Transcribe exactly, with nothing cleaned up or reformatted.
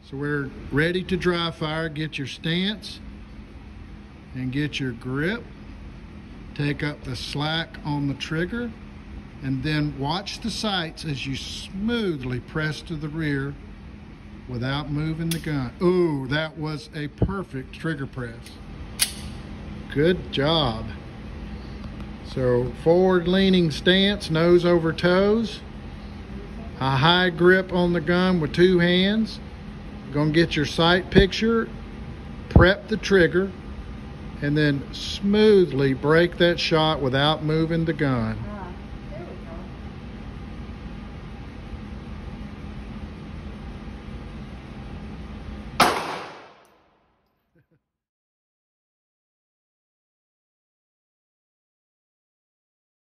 So we're ready to dry fire. Get your stance and get your grip. Take up the slack on the trigger, and then watch the sights as you smoothly press to the rear without moving the gun. Ooh, that was a perfect trigger press. Good job. So forward leaning stance, nose over toes. A high grip on the gun with two hands. Gonna get your sight picture, prep the trigger, and then smoothly break that shot without moving the gun.